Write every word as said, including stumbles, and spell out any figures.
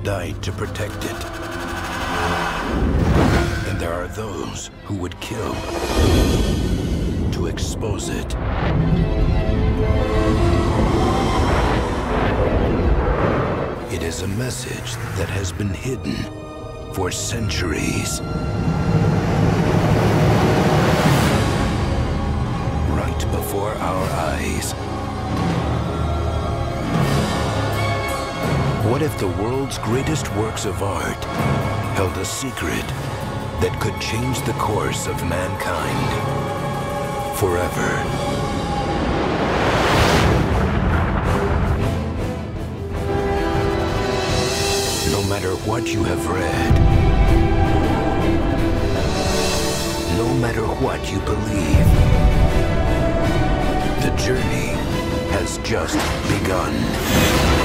died to protect it. And there are those who would kill to expose it. It is a message that has been hidden for centuries. Right before our eyes. What if the world's greatest works of art held a secret that could change the course of mankind forever? No matter what you have read, no matter what you believe, the journey has just begun.